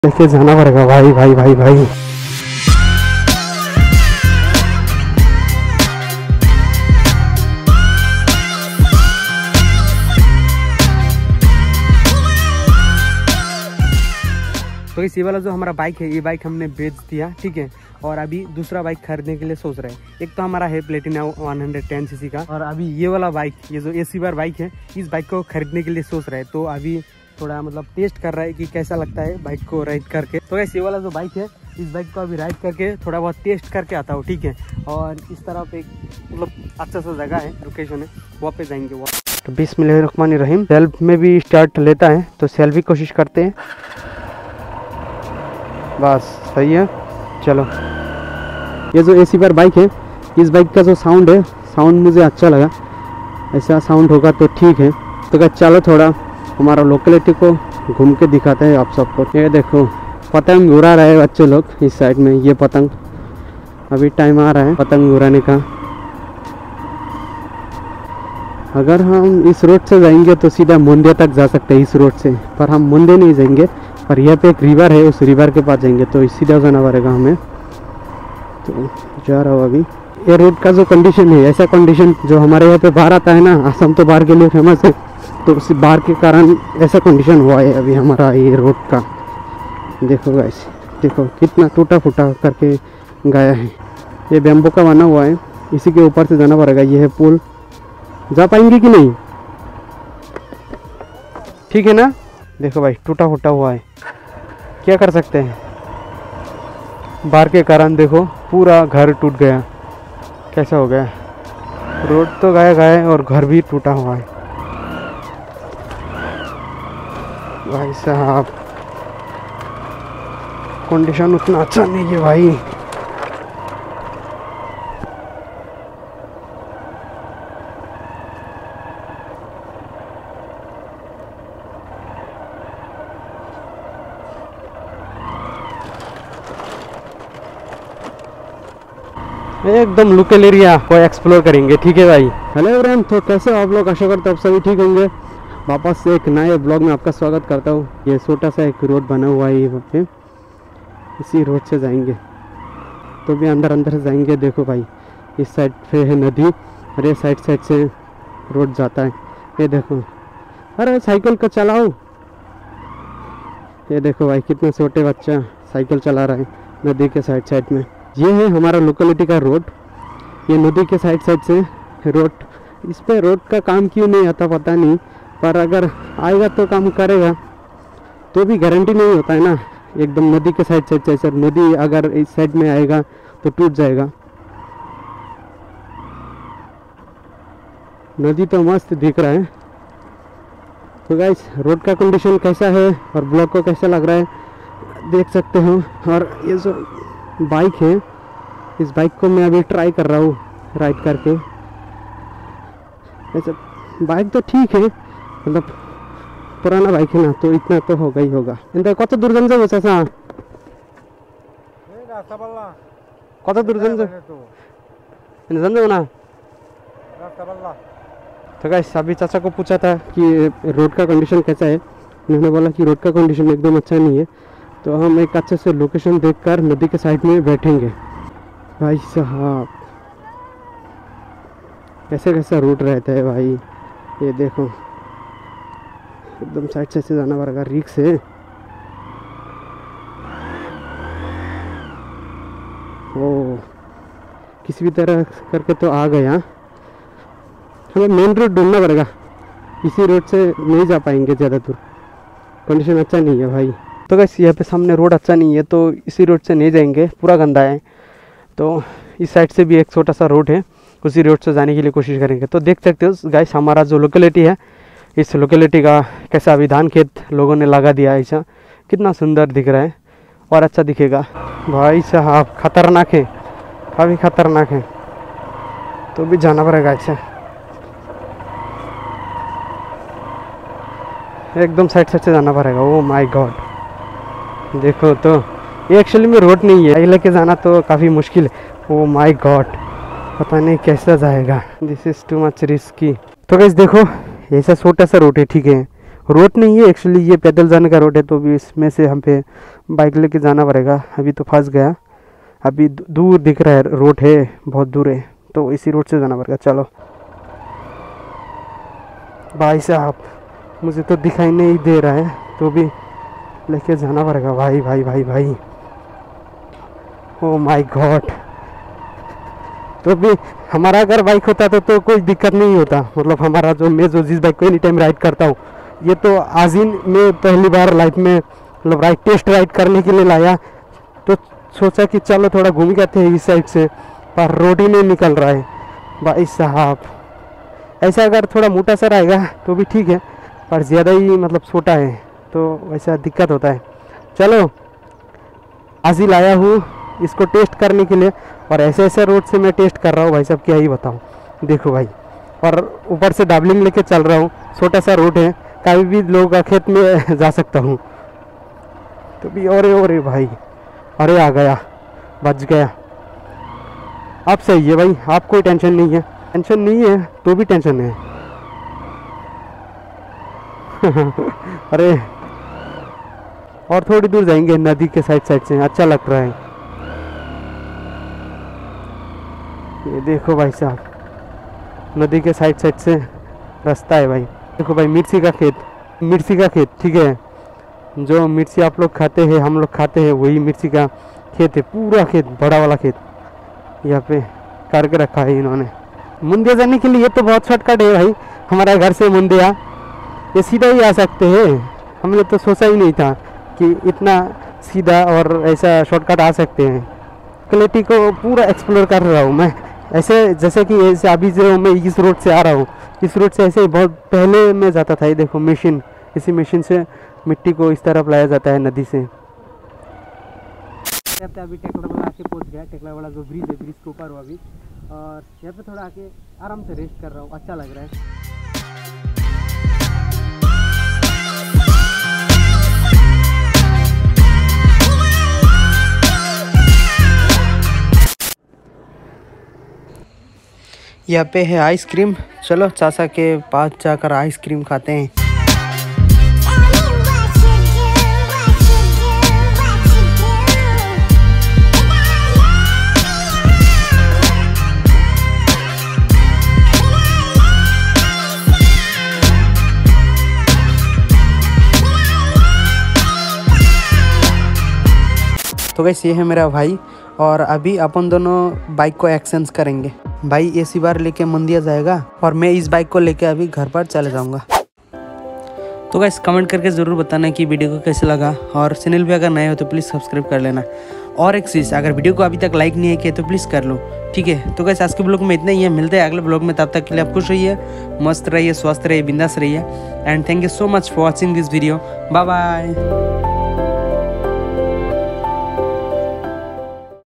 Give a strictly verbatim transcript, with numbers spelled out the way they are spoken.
कैसे जाना पड़ेगा भाई भाई भाई भाई। तो इस ये वाला जो हमारा बाइक है, ये बाइक हमने बेच दिया, ठीक है। और अभी दूसरा बाइक खरीदने के लिए सोच रहे हैं। एक तो हमारा है Platina one hundred ten CC का, और अभी ये वाला बाइक, ये जो एसी बार बाइक है, इस बाइक को खरीदने के लिए सोच रहे हैं। तो अभी थोड़ा मतलब टेस्ट कर रहा है कि कैसा लगता है बाइक को राइड करके। तो ऐसे ये वाला जो बाइक है, इस बाइक को अभी राइड करके थोड़ा बहुत टेस्ट करके आता हूँ, ठीक है। और इस तरफ एक मतलब अच्छा सा जगह है, लोकेशन है, वहाँ पे जाएंगे। वो तो बिस्मिल्लाहिर्रहमानिर्रहीम सेल्फ में भी स्टार्ट लेता है, तो सेल्फ भी कोशिश करते हैं। बस सही है, चलो। ये जो एसी पर बाइक है, इस बाइक का जो साउंड है, साउंड मुझे अच्छा लगा। ऐसा साउंड होगा तो ठीक है। तो क्या, चलो थोड़ा हमारा लोकेलिटी को घूम के दिखाते हैं आप सबको। ये देखो पतंग उड़ा रहे हैं बच्चे लोग इस साइड में। ये पतंग अभी टाइम आ रहा है पतंग उड़ाने का। अगर हम इस रोड से जाएंगे तो सीधा मुंदे तक जा सकते हैं इस रोड से, पर हम मुंदे नहीं जाएंगे। पर यहाँ पे एक रिवर है, उस रिवर के पास जाएंगे, तो सीधा जाना पड़ेगा हमें। तो जा रहा हूँ अभी। ये रोड का जो कंडीशन है, ऐसा कंडीशन जो हमारे यहाँ पे बाहर आता है ना, असम तो बाहर के लिए फेमस है, तो उसी बाहर के कारण ऐसा कंडीशन हुआ है अभी हमारा ये रोड का। देखो गाइस, देखो कितना टूटा फूटा करके गया है। ये बैम्बू का बना हुआ है, इसी के ऊपर से जाना पड़ेगा। ये है पुल, जा पाएंगे कि नहीं, ठीक है ना। देखो भाई टूटा फूटा हुआ है, क्या कर सकते हैं। बाढ़ के कारण देखो पूरा घर टूट गया। कैसा हो गया, रोड तो गया गया है और घर भी टूटा हुआ है भाई साहब। कंडीशन उतना अच्छा नहीं है भाई। एकदम लोकल एरिया को एक्सप्लोर करेंगे, ठीक है भाई। हेलो फ्रेंड, तो कैसे हो आप लोग? आशा करता हूँ आप सभी ठीक होंगे। वापस से एक नए ब्लॉग में आपका स्वागत करता हूँ। ये छोटा सा एक रोड बना हुआ है यहाँ पे, इसी रोड से जाएंगे। तो भी अंदर अंदर से जाएंगे। देखो भाई इस साइड पे है नदी, और ये साइड साइड से रोड जाता है। ये देखो, अरे साइकिल को चलाओ। ये देखो भाई कितने छोटे बच्चा साइकिल चला रहा है नदी के साइड साइड में। ये है हमारा लोकेलिटी का रोड। ये नदी के साइड साइड से रोड, इस पे रोड का काम क्यों नहीं आता पता नहीं, पर अगर आएगा तो काम करेगा। तो भी गारंटी नहीं होता है ना, एकदम नदी के साइड साइड से। नदी अगर इस साइड में आएगा तो टूट जाएगा। नदी तो मस्त दिख रहा है। तो गाइस रोड का कंडीशन कैसा है और ब्लॉग को कैसा लग रहा है देख सकते हो। और ये जो बाइक है, इस बाइक को मैं अभी ट्राई कर रहा हूँ राइड करके। ऐसे बाइक तो ठीक है, मतलब पुराना बाइक है ना, तो इतना तो होगा ही होगा। इंदा कत दूर जान जाबो चाचा? ए रास्ता बल्ला कत दूर जान जाबो? इन जान जाबो ना रास्ता बल्ला। तो गाइस अभी चाचा को पूछा था कि रोड का कंडीशन कैसा है। उन्होंने बोला कि रोड का कंडीशन एकदम अच्छा नहीं है। तो हम एक अच्छे से लोकेशन देखकर नदी के साइड में बैठेंगे। भाई साहब कैसे कैसा रूट रहता है भाई। ये देखो एकदम साइड साइड से जाना पड़ेगा, रिक्स है। ओ किसी भी तरह करके तो आ गया। हमें मेन रोड ढूंढना पड़ेगा, इसी रोड से नहीं जा पाएंगे ज़्यादा दूर। कंडीशन अच्छा नहीं है भाई। तो गाइस यहाँ पे सामने रोड अच्छा नहीं है, तो इसी रोड से नहीं जाएंगे, पूरा गंदा है। तो इस साइड से भी एक छोटा सा रोड है, उसी रोड से जाने के लिए कोशिश करेंगे। तो देख सकते हो गाइस हमारा जो लोकेलिटी है, इस लोकेलिटी का कैसा अभी धान खेत लोगों ने लगा दिया है। ऐसा कितना सुंदर दिख रहा है और अच्छा दिखेगा। भाई साहब खतरनाक है, काफ़ी खतरनाक है। तो भी जाना पड़ेगा ऐसे, एकदम साइड साइड से जाना पड़ेगा। ओ माय गॉड, देखो तो ये एक्चुअली में रोड नहीं है, लेके जाना तो काफ़ी मुश्किल है। ओ माय गॉड, पता नहीं कैसा जाएगा। This is too much risky. तो गाइस देखो ऐसा छोटा सा रोड है, ठीक है, रोड नहीं है एक्चुअली, ये पैदल जाने का रोड है, तो भी इसमें से हम पे बाइक लेके जाना पड़ेगा। अभी तो फंस गया, अभी दूर दिख रहा है रोड है, बहुत दूर है, तो इसी रोड से जाना पड़ेगा। चलो भाई साहब, मुझे तो दिखाई नहीं दे रहा है, तो भी लेके जाना पड़ेगा भाई भाई भाई भाई। ओ माय गॉड, तो भी हमारा अगर बाइक होता तो, तो कोई दिक्कत नहीं होता। मतलब हमारा जो मैं जो जिस बाइक को एनी टाइम राइड करता हूँ, ये तो आज ही मैं पहली बार लाइफ में मतलब राइड टेस्ट राइड करने के लिए लाया, तो सोचा कि चलो थोड़ा घूम के आते हैं इस साइड से, पर रोड ही नहीं निकल रहा है भाई साहब। ऐसा अगर थोड़ा मोटा सा रहेगा तो भी ठीक है, पर ज़्यादा ही मतलब छोटा है तो वैसा दिक्कत होता है। चलो आज ही लाया हूँ इसको टेस्ट करने के लिए, और ऐसे ऐसे रोड से मैं टेस्ट कर रहा हूँ भाई साहब, क्या ही बताऊँ। देखो भाई, और ऊपर से डाबलिंग लेके चल रहा हूँ, छोटा सा रोड है, कभी भी लोग खेत में जा सकता हूँ। तो भी अरे अरे भाई, अरे आ गया, बच गया। अब सही है भाई, आप कोई टेंशन नहीं है, टेंशन नहीं है तो भी टेंशन है। अरे और थोड़ी दूर जाएंगे नदी के साइड साइड से, अच्छा लग रहा है। ये देखो भाई साहब, नदी के साइड साइड से रास्ता है भाई। देखो भाई, मिर्ची का खेत, मिर्ची का खेत, ठीक है, जो मिर्ची आप लोग खाते हैं हम लोग खाते हैं, वही मिर्ची का खेत है, पूरा खेत, बड़ा वाला खेत यहाँ पे करके रखा है इन्होंने। मुंदिया जाने के लिए तो बहुत शॉर्टकट है भाई, हमारा घर से मुंदिया ये सीधा ही आ सकते हैं। हमने तो सोचा ही नहीं था कि इतना सीधा और ऐसा शॉर्टकट आ सकते हैं। क्लेटी को पूरा एक्सप्लोर कर रहा हूँ मैं, ऐसे जैसे कि ऐसे अभी जो मैं इस रोड से आ रहा हूँ, इस रोड से ऐसे बहुत पहले मैं जाता था। ये देखो मशीन, इसी मशीन से मिट्टी को इस तरफ लाया जाता है नदी से। अभी टेकला वाला आके पहुँच गया, टेकला वाला जो ब्रिज है, ब्रिज के ऊपर हुआ अभी, और यहाँ पे थोड़ा आके आराम से रेस्ट कर रहा हूँ, अच्छा लग रहा है। यहाँ पे है आइसक्रीम, चलो चाचा के पास जाकर आइसक्रीम खाते हैं। तो गाइस ये है मेरा भाई, और अभी अपन दोनों बाइक को एक्सचेंज करेंगे। भाई इसी बार लेके मुंदिया जाएगा और मैं इस बाइक को लेके अभी घर पर चले जाऊंगा। तो गाइस कमेंट करके ज़रूर बताना कि वीडियो को कैसे लगा, और चैनल पे अगर नए हो तो प्लीज़ सब्सक्राइब कर लेना। और एक चीज़, अगर वीडियो को अभी तक लाइक नहीं किया तो प्लीज़ कर लो, ठीक है। तो गाइस आज के ब्लॉग में इतना ही है, मिलते हैं अगले ब्लॉग में, तब तक के लिए आप खुश रहिए, मस्त रहिए, स्वस्थ रहिए, बिंदास रहिए, and thank you so much for watching this video. Bye bye.